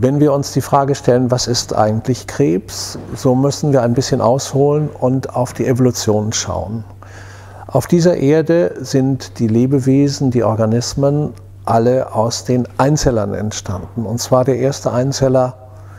Wenn wir uns die Frage stellen, was ist eigentlich Krebs, so müssen wir ein bisschen ausholen und auf die Evolution schauen. Auf dieser Erde sind die Lebewesen, die Organismen, alle aus den Einzellern entstanden. Und zwar der erste Einzeller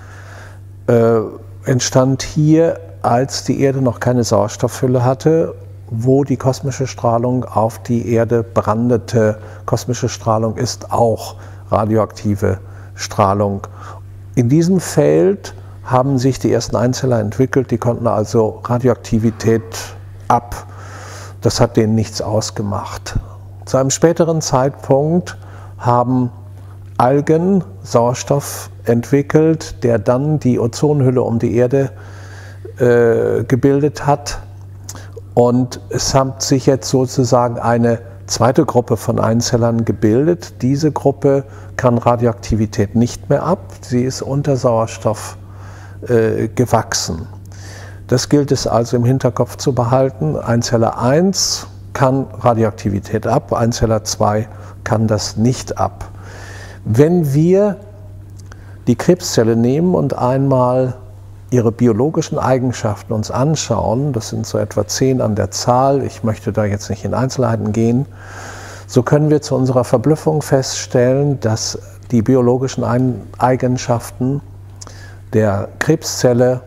entstand hier, als die Erde noch keine Sauerstoffhülle hatte, wo die kosmische Strahlung auf die Erde brandete. Kosmische Strahlung ist auch radioaktive Strahlung. In diesem Feld haben sich die ersten Einzeller entwickelt, die konnten also Radioaktivität ab. Das hat denen nichts ausgemacht. Zu einem späteren Zeitpunkt haben Algen Sauerstoff entwickelt, der dann die Ozonhülle um die Erde gebildet hat. Und es hat sich jetzt sozusagen eine zweite Gruppe von Einzellern gebildet. Diese Gruppe kann Radioaktivität nicht mehr ab. Sie ist unter Sauerstoff gewachsen. Das gilt es also im Hinterkopf zu behalten. Einzeller 1 kann Radioaktivität ab, Einzeller 2 kann das nicht ab. Wenn wir die Krebszelle nehmen und einmal ihre biologischen Eigenschaften uns anschauen, das sind so etwa 10 an der Zahl, ich möchte da jetzt nicht in Einzelheiten gehen, so können wir zu unserer Verblüffung feststellen, dass die biologischen Eigenschaften der Krebszelle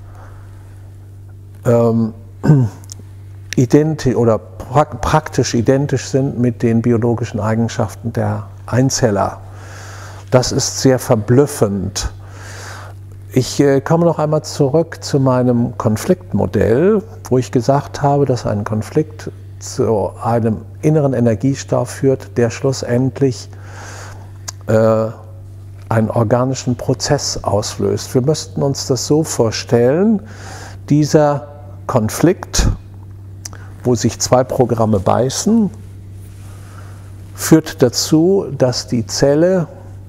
praktisch identisch sind mit den biologischen Eigenschaften der Einzeller. Das ist sehr verblüffend. Ich komme noch einmal zurück zu meinem Konfliktmodell, wo ich gesagt habe, dass ein Konflikt zu einem inneren Energiestau führt, der schlussendlich einen organischen Prozess auslöst. Wir müssten uns das so vorstellen, dieser Konflikt, wo sich 2 Programme beißen, führt dazu, dass die Zelle,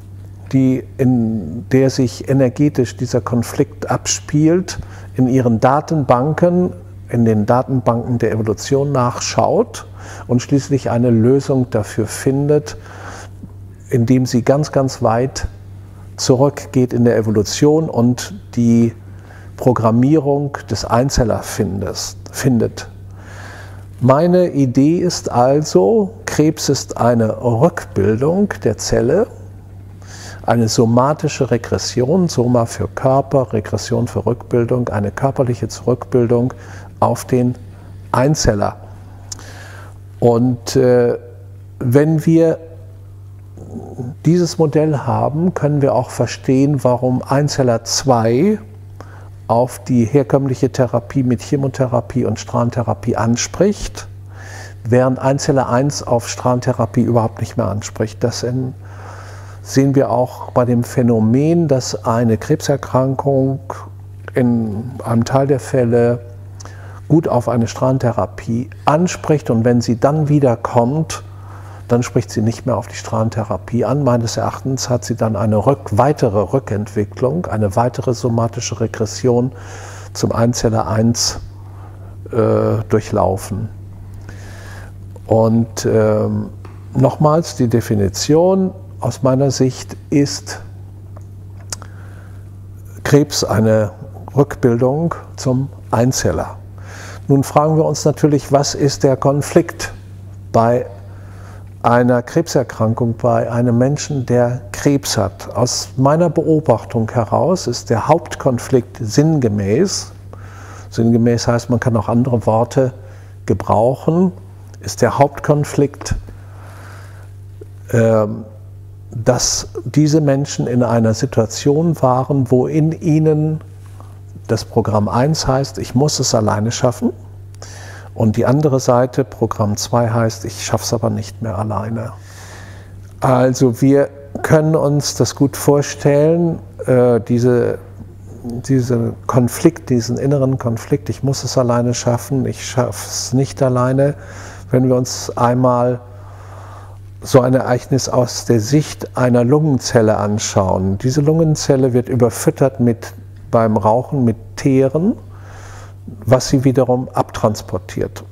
in der sich energetisch dieser Konflikt abspielt, in ihren Datenbanken, in den Datenbanken der Evolution nachschaut und schließlich eine Lösung dafür findet, indem sie ganz, ganz weit zurückgeht in der Evolution und die Programmierung des Einzellers findet. Meine Idee ist also, Krebs ist eine Rückbildung der Zelle, eine somatische Regression, Soma für Körper, Regression für Rückbildung, eine körperliche Zurückbildung auf den Einzeller. Und wenn wir dieses Modell haben, können wir auch verstehen, warum Einzeller 2 auf die herkömmliche Therapie mit Chemotherapie und Strahlentherapie anspricht, während Einzeller 1 auf Strahlentherapie überhaupt nicht mehr anspricht. Das sehen wir auch bei dem Phänomen, dass eine Krebserkrankung in einem Teil der Fälle gut auf eine Strahlentherapie anspricht und wenn sie dann wieder kommt, dann spricht sie nicht mehr auf die Strahlentherapie an. Meines Erachtens hat sie dann eine weitere Rückentwicklung, eine weitere somatische Regression zum Einzeller 1 durchlaufen. Und nochmals die Definition aus meiner Sicht ist Krebs eine Rückbildung zum Einzeller. Nun fragen wir uns natürlich, was ist der Konflikt bei einer Krebserkrankung, bei einem Menschen, der Krebs hat? Aus meiner Beobachtung heraus ist der Hauptkonflikt sinngemäß, sinngemäß heißt, man kann auch andere Worte gebrauchen, ist der Hauptkonflikt, dass diese Menschen in einer Situation waren, wo in ihnen das Programm 1 heißt, ich muss es alleine schaffen, und die andere Seite, Programm 2, heißt, ich schaffe es aber nicht mehr alleine. Also wir können uns das gut vorstellen, diesen Konflikt, diesen inneren Konflikt, ich muss es alleine schaffen, ich schaffe es nicht alleine, wenn wir uns einmal so ein Ereignis aus der Sicht einer Lungenzelle anschauen. Diese Lungenzelle wird überfüttert beim Rauchen mit Teeren, was sie wiederum abtransportiert.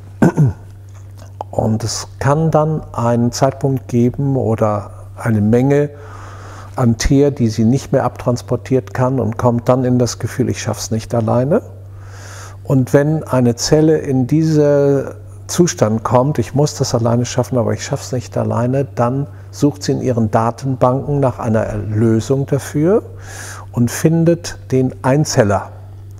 Und es kann dann einen Zeitpunkt geben oder eine Menge an Teer, die sie nicht mehr abtransportiert kann und kommt dann in das Gefühl, ich schaffe es nicht alleine. Und wenn eine Zelle in diesen Zustand kommt, ich muss das alleine schaffen, aber ich schaffe es nicht alleine, dann sucht sie in ihren Datenbanken nach einer Lösung dafür und findet den Einzeller.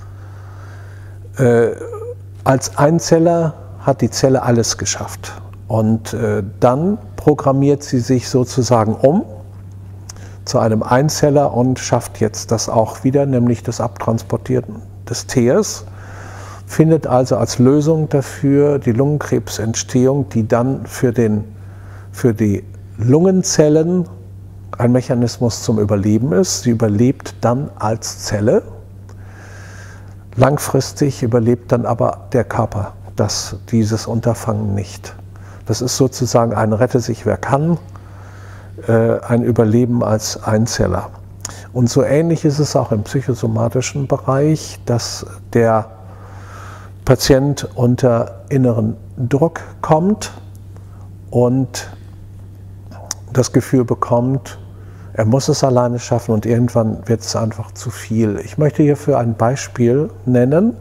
Als Einzeller hat die Zelle alles geschafft. Und dann programmiert sie sich sozusagen um zu einem Einzeller und schafft jetzt das auch wieder, nämlich das Abtransportieren des Teers, findet also als Lösung dafür die Lungenkrebsentstehung, die dann für die Lungenzellen ein Mechanismus zum Überleben ist. Sie überlebt dann als Zelle. Langfristig überlebt dann aber der Körper dieses Unterfangen nicht. Das ist sozusagen ein Rette sich wer kann, ein Überleben als Einzeller. Und so ähnlich ist es auch im psychosomatischen Bereich, dass der Patient unter inneren Druck kommt und das Gefühl bekommt, er muss es alleine schaffen und irgendwann wird es einfach zu viel. Ich möchte hierfür ein Beispiel nennen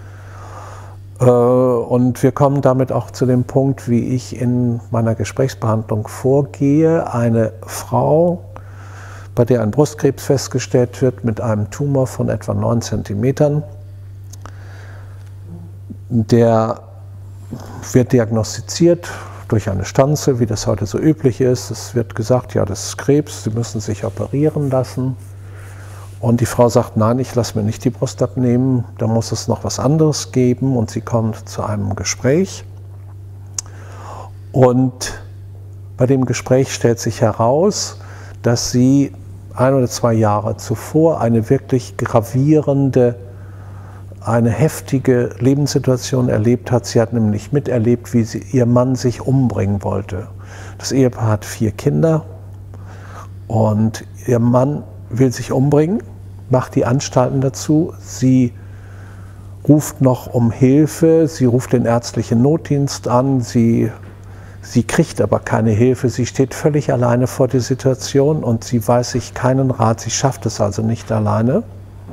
und wir kommen damit auch zu dem Punkt, wie ich in meiner Gesprächsbehandlung vorgehe. Eine Frau, bei der ein Brustkrebs festgestellt wird mit einem Tumor von etwa 9 cm, der wird diagnostiziert durch eine Stanze, wie das heute so üblich ist. Es wird gesagt, ja, das ist Krebs, Sie müssen sich operieren lassen. Und die Frau sagt, nein, ich lasse mir nicht die Brust abnehmen, da muss es noch was anderes geben. Und sie kommt zu einem Gespräch. Und bei dem Gespräch stellt sich heraus, dass sie 1 oder 2 Jahre zuvor eine wirklich gravierende, eine heftige Lebenssituation erlebt hat. Sie hat nämlich miterlebt, wie ihr Mann sich umbringen wollte. Das Ehepaar hat 4 Kinder und ihr Mann will sich umbringen, macht die Anstalten dazu. Sie ruft noch um Hilfe, sie ruft den ärztlichen Notdienst an, sie kriegt aber keine Hilfe. Sie steht völlig alleine vor der Situation und sie weiß sich keinen Rat. Sie schafft es also nicht alleine.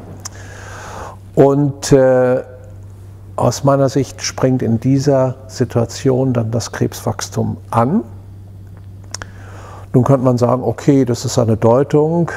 Und aus meiner Sicht springt in dieser Situation dann das Krebswachstum an. Nun könnte man sagen, okay, das ist eine Deutung.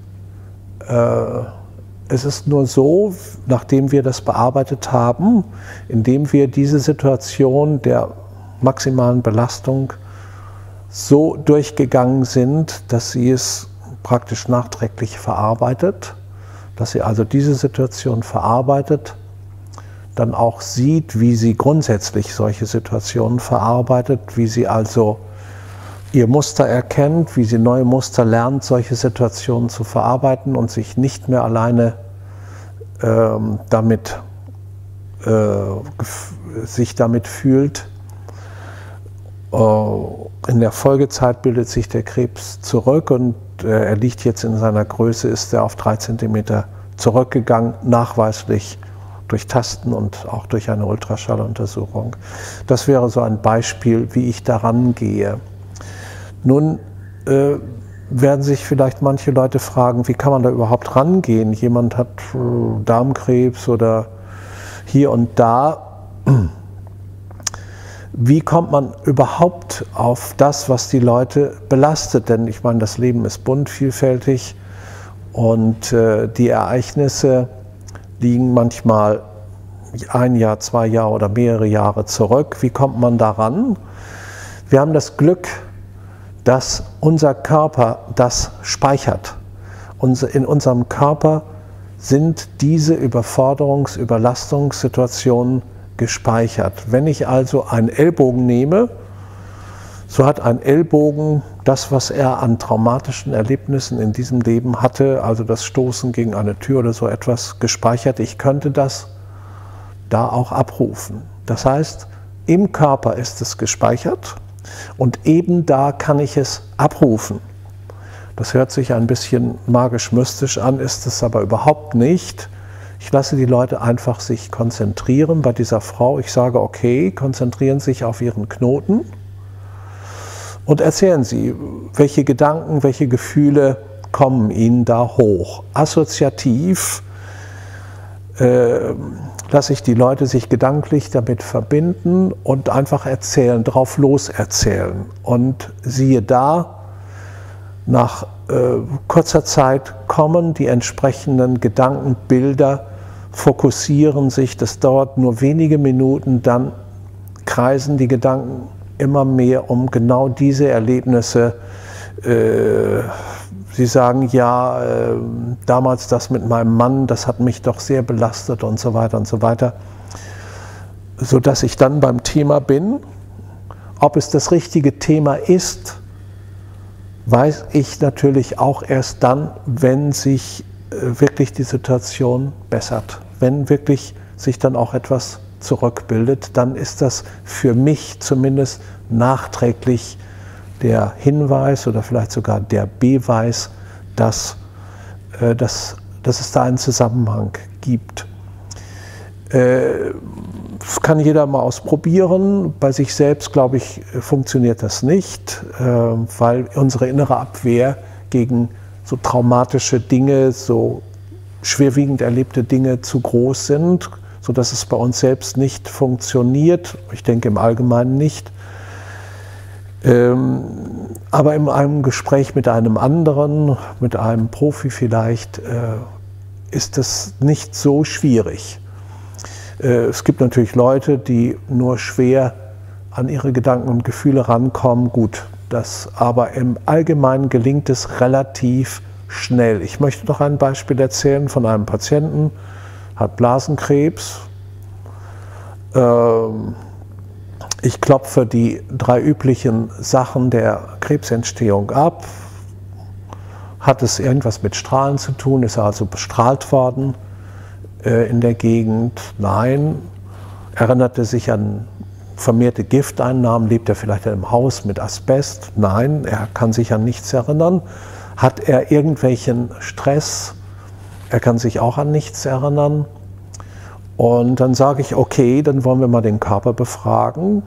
Es ist nur so, nachdem wir das bearbeitet haben, indem wir diese Situation der maximalen Belastung so durchgegangen sind, dass sie es praktisch nachträglich verarbeitet, dass sie also diese Situation verarbeitet, dann auch sieht, wie sie grundsätzlich solche Situationen verarbeitet, wie sie also ihr Muster erkennt, wie sie neue Muster lernt, solche Situationen zu verarbeiten und sich nicht mehr alleine damit fühlt. In der Folgezeit bildet sich der Krebs zurück und er liegt jetzt in seiner Größe, ist er auf 3 cm zurückgegangen, nachweislich durch Tasten und auch durch eine Ultraschalluntersuchung. Das wäre so ein Beispiel, wie ich daran gehe. Nun werden sich vielleicht manche Leute fragen, wie kann man da überhaupt rangehen? Jemand hat Darmkrebs oder hier und da. Wie kommt man überhaupt auf das, was die Leute belastet? Denn ich meine, das Leben ist bunt, vielfältig und die Ereignisse liegen manchmal 1 Jahr, 2 Jahre oder mehrere Jahre zurück. Wie kommt man daran? Wir haben das Glück, dass unser Körper das speichert. In unserem Körper sind diese Überlastungssituationen gespeichert. Wenn ich also einen Ellbogen nehme, so hat ein Ellbogen das, was er an traumatischen Erlebnissen in diesem Leben hatte, also das Stoßen gegen eine Tür oder so etwas, gespeichert. Ich könnte das da auch abrufen. Das heißt, im Körper ist es gespeichert und eben da kann ich es abrufen. Das hört sich ein bisschen magisch-mystisch an, ist es aber überhaupt nicht. Ich lasse die Leute einfach sich konzentrieren bei dieser Frau. Ich sage, okay, konzentrieren Sie sich auf Ihren Knoten und erzählen Sie, welche Gedanken, welche Gefühle kommen Ihnen da hoch? Assoziativ lasse ich die Leute sich gedanklich damit verbinden und einfach erzählen, drauf los erzählen. Und siehe da, nach kurzer Zeit kommen die entsprechenden Gedankenbilder, fokussieren sich, das dauert nur wenige Minuten, dann kreisen die Gedanken immer mehr um genau diese Erlebnisse. Sie sagen, ja, damals das mit meinem Mann, das hat mich doch sehr belastet und so weiter, sodass ich dann beim Thema bin. Ob es das richtige Thema ist, weiß ich natürlich auch erst dann, wenn sich wirklich die Situation bessert, wenn wirklich sich dann auch etwas zurückbildet, dann ist das für mich zumindest nachträglich der Hinweis oder vielleicht sogar der Beweis, dass es da einen Zusammenhang gibt. Das kann jeder mal ausprobieren. Bei sich selbst, glaube ich, funktioniert das nicht, weil unsere innere Abwehr gegen so traumatische Dinge, so schwerwiegend erlebte Dinge zu groß sind, sodass es bei uns selbst nicht funktioniert. Ich denke im Allgemeinen nicht. Aber in einem Gespräch mit einem anderen, mit einem Profi vielleicht, ist das nicht so schwierig. Es gibt natürlich Leute, die nur schwer an ihre Gedanken und Gefühle rankommen. Gut, aber im Allgemeinen gelingt es relativ schnell. Ich möchte noch ein Beispiel erzählen von einem Patienten, hat Blasenkrebs. Ich klopfe die 3 üblichen Sachen der Krebsentstehung ab. Hat es irgendwas mit Strahlen zu tun? Ist er also bestrahlt worden in der Gegend? Nein. Erinnerte sich an vermehrte Gifteinnahmen? Lebt er vielleicht in einem Haus mit Asbest? Nein, er kann sich an nichts erinnern. Hat er irgendwelchen Stress? Er kann sich auch an nichts erinnern. Und dann sage ich, okay, dann wollen wir mal den Körper befragen.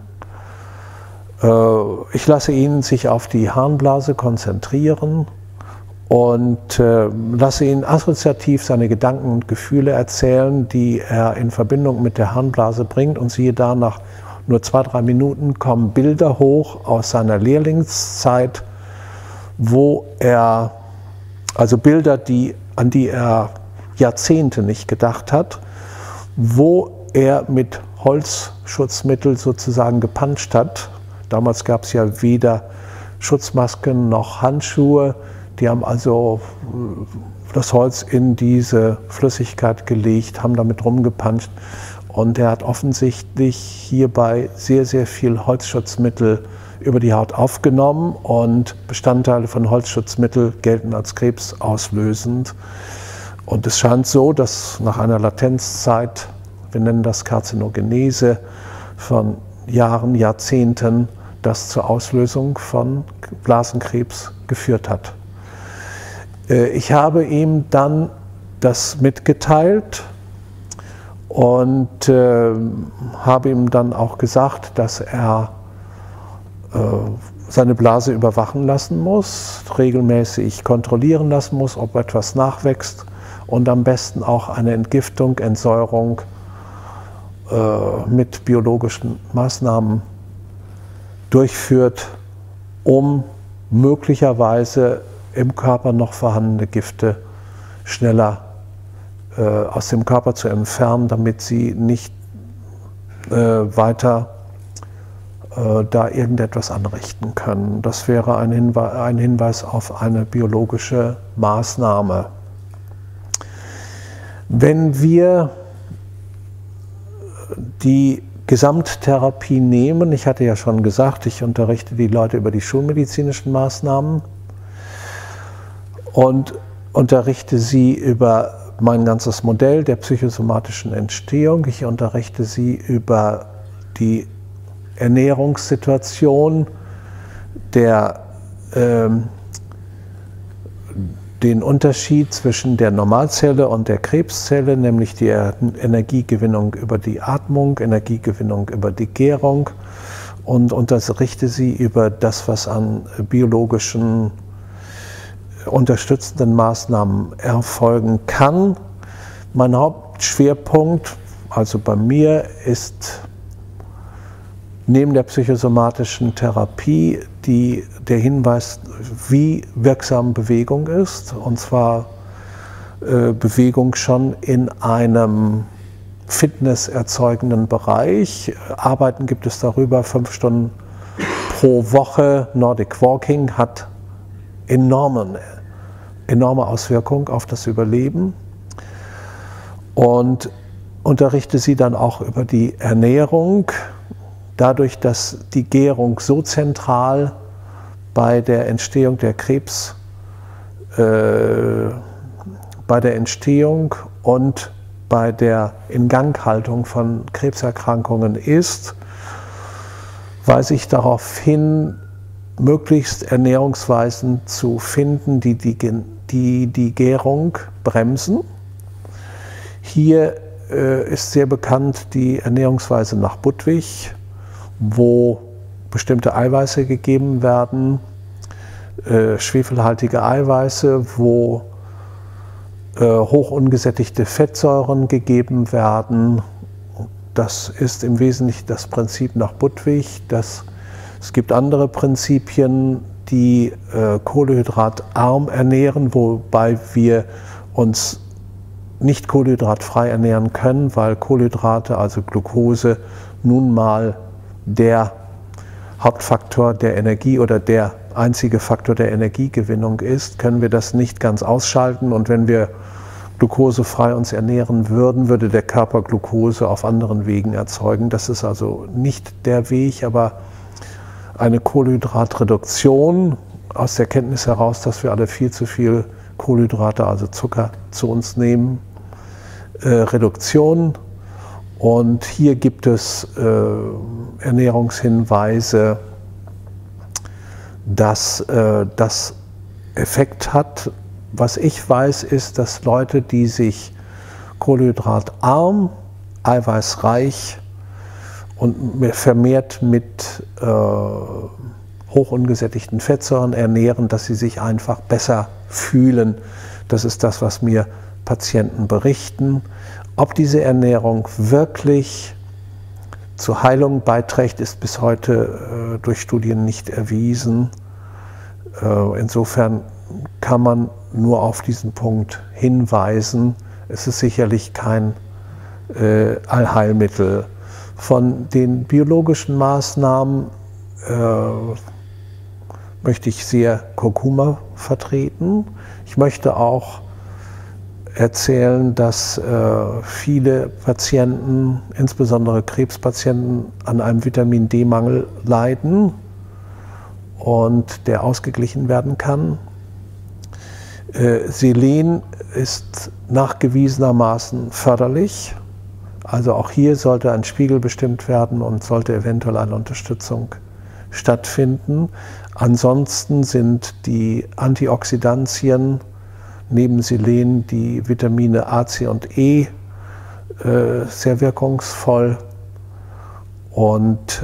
Ich lasse ihn sich auf die Harnblase konzentrieren und lasse ihn assoziativ seine Gedanken und Gefühle erzählen, die er in Verbindung mit der Harnblase bringt. Und siehe da, nach nur 2-3 Minuten kommen Bilder hoch aus seiner Lehrlingszeit, wo er, also Bilder, an die er Jahrzehnte nicht gedacht hat, wo er mit Holzschutzmittel sozusagen gepanscht hat. Damals gab es ja weder Schutzmasken noch Handschuhe. Die haben also das Holz in diese Flüssigkeit gelegt, haben damit rumgepanscht. Und er hat offensichtlich hierbei sehr, sehr viel Holzschutzmittel über die Haut aufgenommen. Und Bestandteile von Holzschutzmittel gelten als krebsauslösend. Und es scheint so, dass nach einer Latenzzeit, wir nennen das Karzinogenese, von Jahren, Jahrzehnten, das zur Auslösung von Blasenkrebs geführt hat. Ich habe ihm dann das mitgeteilt und habe ihm dann auch gesagt, dass er seine Blase überwachen lassen muss, regelmäßig kontrollieren lassen muss, ob etwas nachwächst und am besten auch eine Entgiftung, Entsäuerung mit biologischen Maßnahmen durchführt, um möglicherweise im Körper noch vorhandene Gifte schneller aus dem Körper zu entfernen, damit sie nicht weiter da irgendetwas anrichten können. Das wäre ein Hinweis auf eine biologische Maßnahme. Wenn wir die Gesamttherapie nehmen, ich hatte ja schon gesagt, ich unterrichte die Leute über die schulmedizinischen Maßnahmen und unterrichte sie über mein ganzes Modell der psychosomatischen Entstehung. Ich unterrichte sie über die Ernährungssituation, den Unterschied zwischen der Normalzelle und der Krebszelle, nämlich die Energiegewinnung über die Atmung, Energiegewinnung über die Gärung, und unterrichte sie über das, was an biologischen unterstützenden Maßnahmen erfolgen kann. Mein Hauptschwerpunkt, also bei mir, ist neben der psychosomatischen Therapie der Hinweis, wie wirksam Bewegung ist, und zwar Bewegung schon in einem fitnesserzeugenden Bereich. Arbeiten gibt es darüber 5 Stunden pro Woche. Nordic Walking hat enorme Auswirkungen auf das Überleben, und unterrichte sie dann auch über die Ernährung, dadurch, dass die Gärung so zentral bei der Entstehung der bei der Entstehung und bei der Inganghaltung von Krebserkrankungen ist, weise ich darauf hin, möglichst Ernährungsweisen zu finden, die die Gärung bremsen. Hier ist sehr bekannt die Ernährungsweise nach Budwig, wo bestimmte Eiweiße gegeben werden, schwefelhaltige Eiweiße, wo hoch ungesättigte Fettsäuren gegeben werden. Das ist im Wesentlichen das Prinzip nach Budwig. Es gibt andere Prinzipien, die kohlenhydratarm ernähren, wobei wir uns nicht kohlenhydratfrei ernähren können, weil Kohlenhydrate, also Glucose, nun mal der Hauptfaktor der Energie oder der einzige Faktor der Energiegewinnung ist, können wir das nicht ganz ausschalten. Und wenn wir glukosefrei uns ernähren würden, würde der Körper Glucose auf anderen Wegen erzeugen. Das ist also nicht der Weg, aber eine Kohlenhydratreduktion aus der Kenntnis heraus, dass wir alle viel zu viel Kohlenhydrate, also Zucker, zu uns nehmen, Reduktion. Und hier gibt es Ernährungshinweise, dass das Effekt hat. Was ich weiß, ist, dass Leute, die sich kohlenhydratarm, eiweißreich und vermehrt mit hoch ungesättigten Fettsäuren ernähren, dass sie sich einfach besser fühlen. Das ist das, was mir Patienten berichten. Ob diese Ernährung wirklich zur Heilung beiträgt, ist bis heute durch Studien nicht erwiesen. Insofern kann man nur auf diesen Punkt hinweisen. Es ist sicherlich kein Allheilmittel. Von den biologischen Maßnahmen möchte ich sehr Kurkuma vertreten. Ich möchte auch erzählen, dass viele Patienten, insbesondere Krebspatienten, an einem Vitamin-D-Mangel leiden und der ausgeglichen werden kann. Selen ist nachgewiesenermaßen förderlich. Also auch hier sollte ein Spiegel bestimmt werden und sollte eventuell eine Unterstützung stattfinden. Ansonsten sind die Antioxidantien neben Selen die Vitamine A, C und E sehr wirkungsvoll, und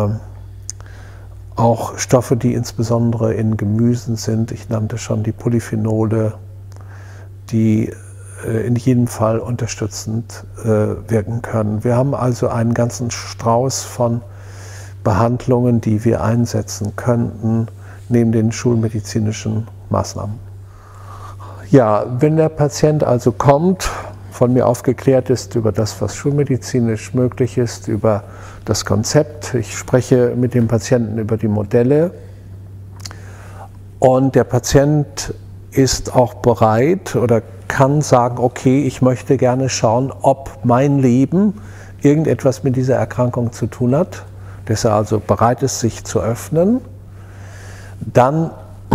auch Stoffe, die insbesondere in Gemüsen sind. Ich nannte schon die Polyphenole, die in jedem Fall unterstützend wirken können. Wir haben also einen ganzen Strauß von Behandlungen, die wir einsetzen könnten, neben den schulmedizinischen Maßnahmen. Ja, wenn der Patient also kommt, von mir aufgeklärt ist über das, was schulmedizinisch möglich ist, über das Konzept. Ich spreche mit dem Patienten über die Modelle, und der Patient ist auch bereit oder kann sagen, okay, ich möchte gerne schauen, ob mein Leben irgendetwas mit dieser Erkrankung zu tun hat, dass er also bereit ist, sich zu öffnen. Dann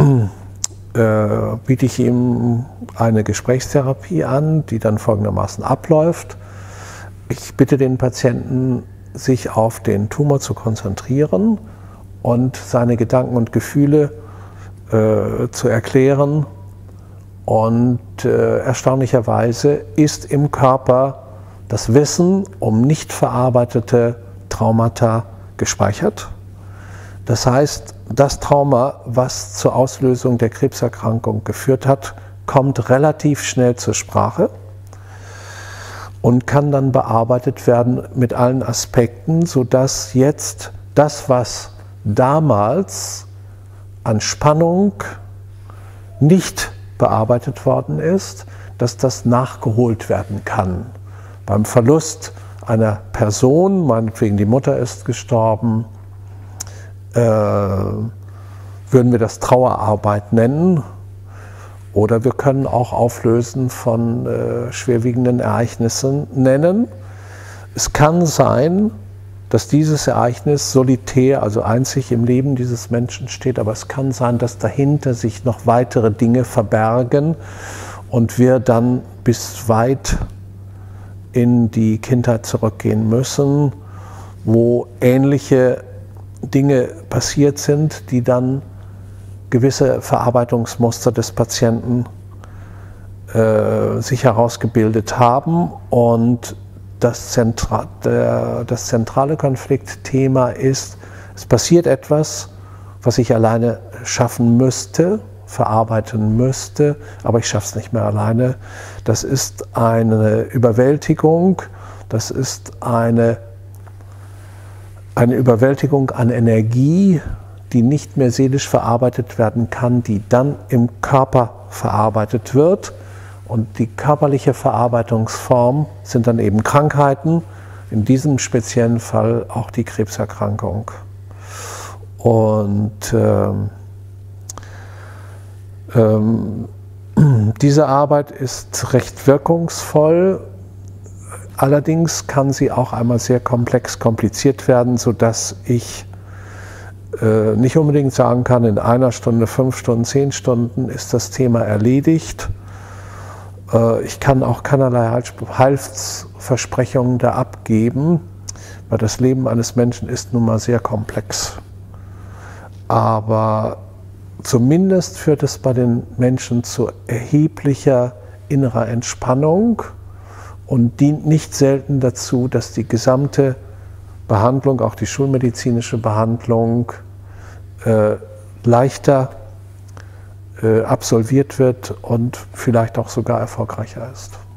biete ich ihm eine Gesprächstherapie an, die dann folgendermaßen abläuft. Ich bitte den Patienten, sich auf den Tumor zu konzentrieren und seine Gedanken und Gefühle zu erklären. Und erstaunlicherweise ist im Körper das Wissen um nicht verarbeitete Traumata gespeichert. Das heißt, das Trauma, was zur Auslösung der Krebserkrankung geführt hat, kommt relativ schnell zur Sprache und kann dann bearbeitet werden mit allen Aspekten, sodass jetzt das, was damals an Spannung nicht bearbeitet worden ist, dass das nachgeholt werden kann. Beim Verlust einer Person, meinetwegen die Mutter ist gestorben, würden wir das Trauerarbeit nennen. Oder wir können auch Auflösen von schwerwiegenden Ereignissen nennen. Es kann sein, dass dieses Ereignis solitär, also einzig im Leben dieses Menschen steht, aber es kann sein, dass dahinter sich noch weitere Dinge verbergen und wir dann bis weit in die Kindheit zurückgehen müssen, wo ähnliche Dinge passiert sind, die dann gewisse Verarbeitungsmuster des Patienten sich herausgebildet haben. Und das zentrale Konfliktthema ist, es passiert etwas, was ich alleine schaffen müsste, verarbeiten müsste, aber ich schaffe es nicht mehr alleine. Das ist eine Überwältigung, das ist eine Überwältigung an Energie, die nicht mehr seelisch verarbeitet werden kann, die dann im Körper verarbeitet wird. Und die körperliche Verarbeitungsform sind dann eben Krankheiten, in diesem speziellen Fall auch die Krebserkrankung. Und diese Arbeit ist recht wirkungsvoll, allerdings kann sie auch einmal sehr kompliziert werden, sodass ich nicht unbedingt sagen kann, in 1 Stunde, 5 Stunden, 10 Stunden ist das Thema erledigt. Ich kann auch keinerlei Heilsversprechungen da abgeben, weil das Leben eines Menschen ist nun mal sehr komplex. Aber zumindest führt es bei den Menschen zu erheblicher innerer Entspannung und dient nicht selten dazu, dass die gesamte Behandlung, auch die schulmedizinische Behandlung, leichter absolviert wird und vielleicht auch sogar erfolgreicher ist.